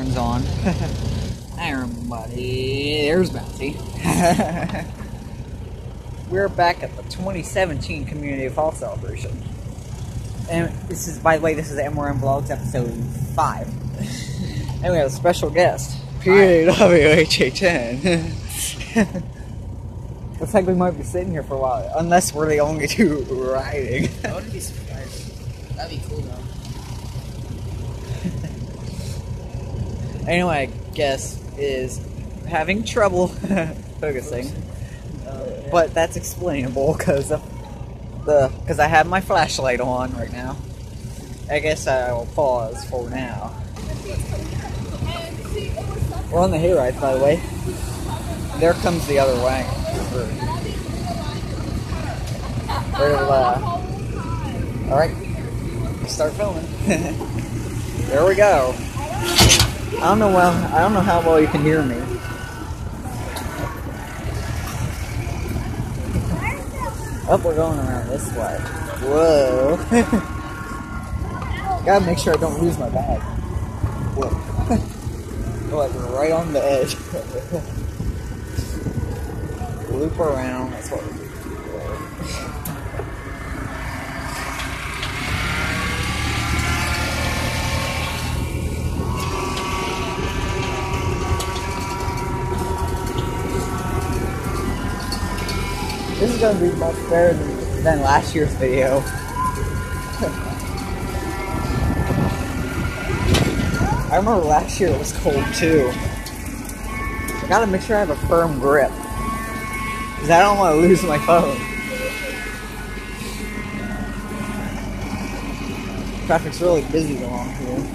turns on. Hi everybody, there's Bouncy. We're back at the 2017 Community Fall Celebration. And this is, by the way, this is MRM Vlogs episode 5. And we have a special guest. PWHA10. Looks like we might be sitting here for a while, unless we're the only two riding. I wouldn't be surprised. That'd be cool though. Anyway, I guess is having trouble focusing, but that's explainable because I have my flashlight on right now. I guess I will pause for now. We're on the hayride, by the way. There comes the other way. Alright, start filming. There we go. I don't know how well you can hear me. Oh, we're going around this way. Whoa. Gotta make sure I don't lose my bag. Whoa. Like right on the edge. Loop around, that's what we do. This is going to be much better than last year's video. I remember last year it was cold too. I gotta make sure I have a firm grip, because I don't want to lose my phone. Traffic's really busy along here.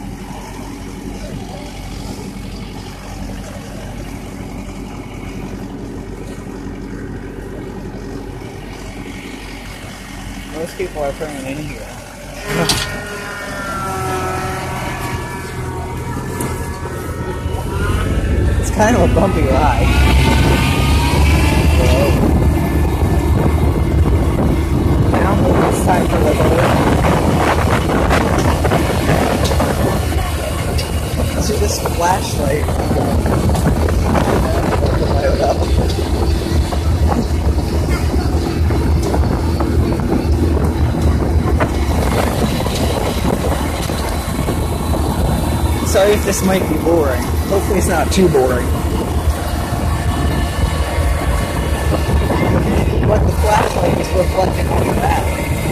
Most people are turning in here. It's kind of a bumpy ride. Now it's time for the load. See this flashlight. Light it up. Sorry if this might be boring. Hopefully it's not too boring. But the flashlight is reflecting on the back.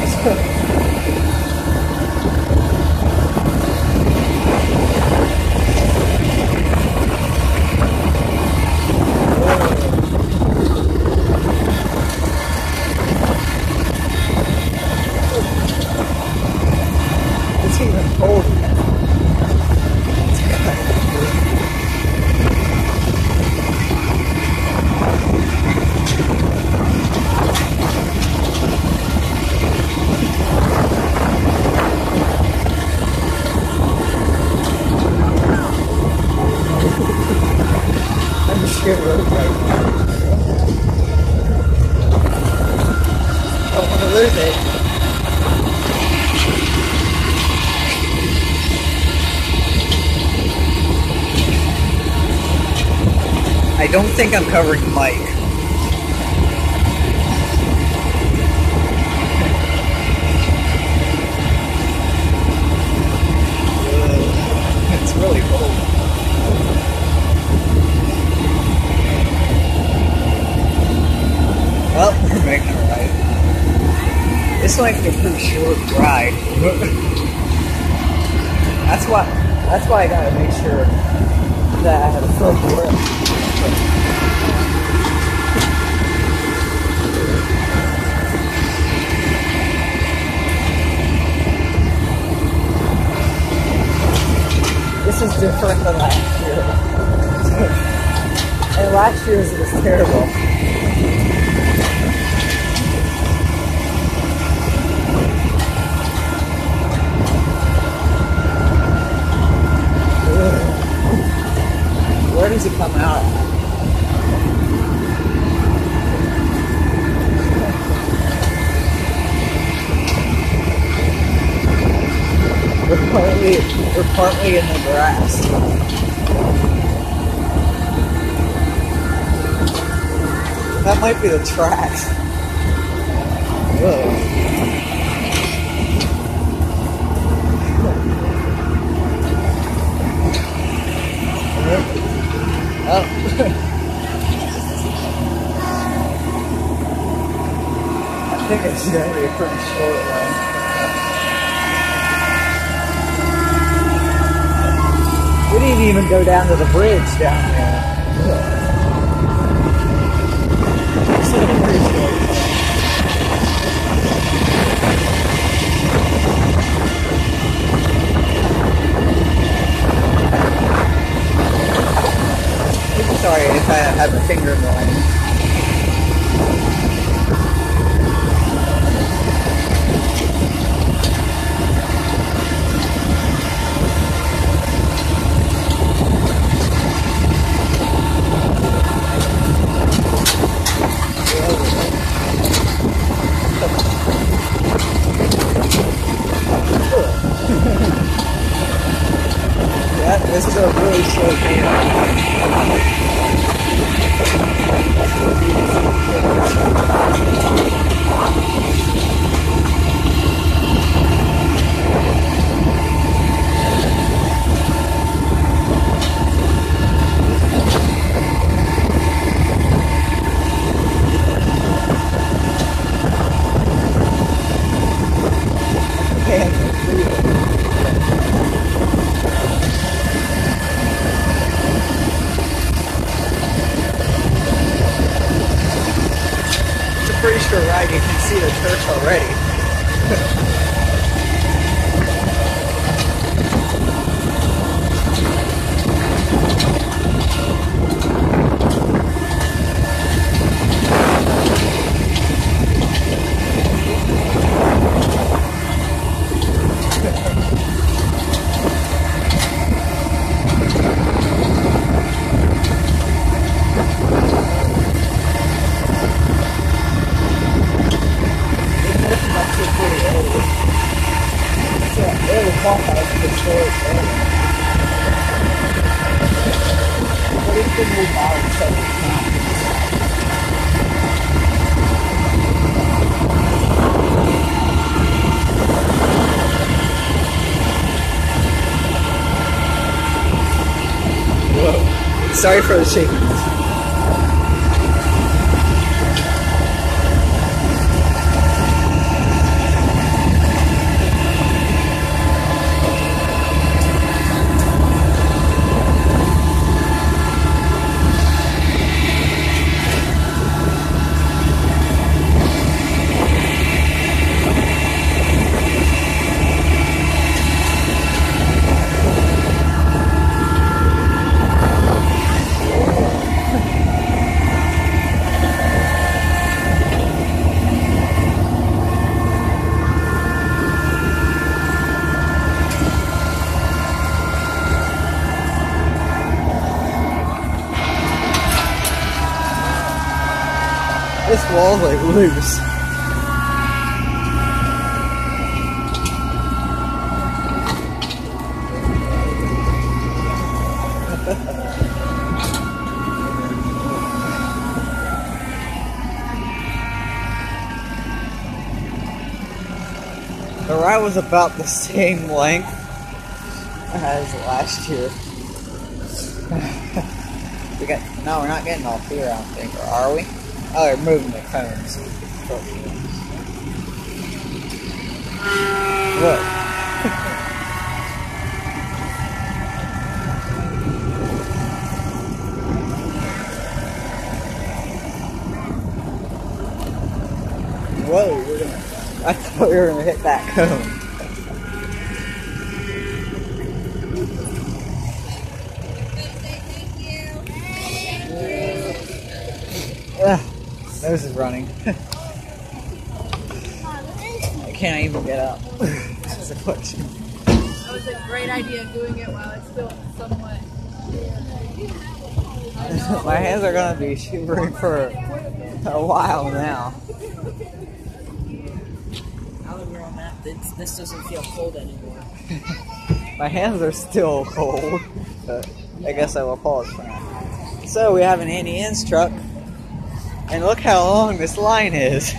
It's even cold. Good road right now. Don't want to lose it. I don't think I'm covering the mic. It's really cold. Well, we're making it right. This might be a pretty short ride. That's why I gotta make sure that I have a firm grip. This is different than last year. And last year's was terrible. Where does it come out? We're partly in the grass. That might be the tracks. Whoa. Oh. I think it's going to be a pretty short one. We didn't even go down to the bridge down there. It's a pretty short one. Sorry if I have a finger in the line. Yeah, this is a really slow game. Pretty sure ride, you can see the church already. Whoa. Sorry for the shaking. This wall's like loose. The ride was about the same length as last year. No, we're not getting off here, I don't think, or are we? Oh, they're moving the cones. Look. Whoa, I thought we were gonna hit that cone. Nose is running. I can't even get up. That's a question. That was a great idea, doing it while it's still somewhat. My hands are gonna be shivering for a while now. Now that we're on that this doesn't feel cold anymore. My hands are still cold, but I guess I will pause for now. So we have an Annie Ann's truck, and look how long this line is.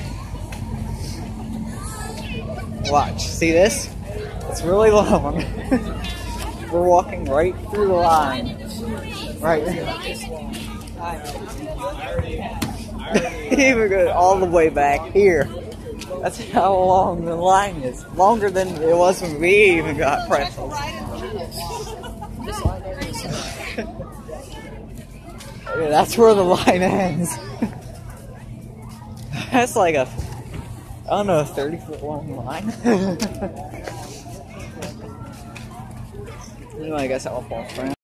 Watch, see this? It's really long. We're walking right through the line. Right. Even go all the way back here. That's how long the line is. Longer than it was when we even got pretzels. Yeah, that's where the line ends. That's like a, I don't know, a 30-foot long line. Anyway, I guess I'll fall for it.